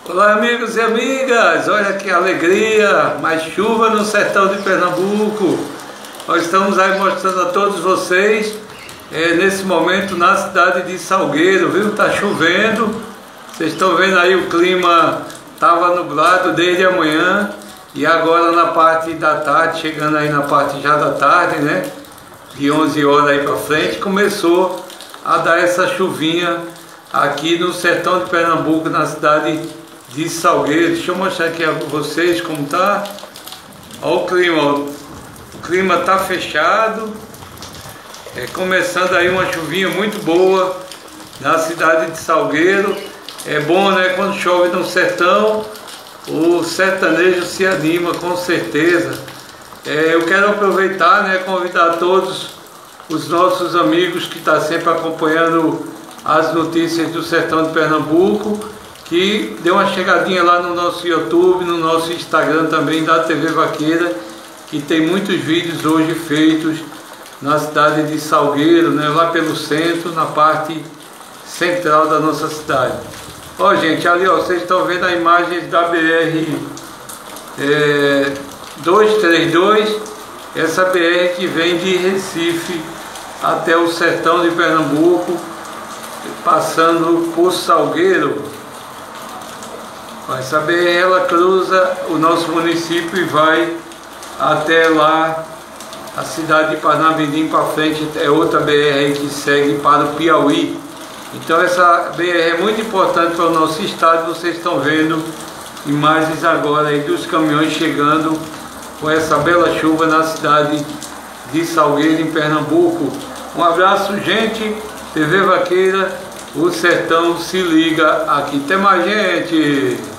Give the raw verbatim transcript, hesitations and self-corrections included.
Olá amigos e amigas, olha que alegria, mais chuva no sertão de Pernambuco. Nós estamos aí mostrando a todos vocês, é, nesse momento na cidade de Salgueiro, viu? Tá chovendo, vocês estão vendo aí o clima estava nublado desde a manhã e agora na parte da tarde, chegando aí na parte já da tarde, né? De onze horas aí para frente, começou a dar essa chuvinha aqui no sertão de Pernambuco, na cidade de Salgueiro. Deixa eu mostrar aqui a vocês como tá. Olha o clima, ó. O clima tá fechado, é, começando aí uma chuvinha muito boa na cidade de Salgueiro. É bom, né, quando chove no sertão, o sertanejo se anima com certeza. É, eu quero aproveitar, né, convidar todos os nossos amigos que estão sempre acompanhando as notícias do sertão de Pernambuco, que dê uma chegadinha lá no nosso YouTube, no nosso Instagram também da T V Vaqueira, que tem muitos vídeos hoje feitos na cidade de Salgueiro, né, lá pelo centro, na parte central da nossa cidade. Ó, gente, ali, ó, vocês estão vendo a imagem da B R é, duzentos e trinta e dois, essa B R que vem de Recife até o sertão de Pernambuco, passando por Salgueiro. Essa B R ela cruza o nosso município e vai até lá a cidade de Parnamirim para frente. É outra B R aí que segue para o Piauí. Então essa B R é muito importante para o nosso estado. Vocês estão vendo imagens agora aí dos caminhões chegando com essa bela chuva na cidade de Salgueiro, em Pernambuco. Um abraço, gente. T V Vaqueira, o sertão se liga aqui. Até mais, gente.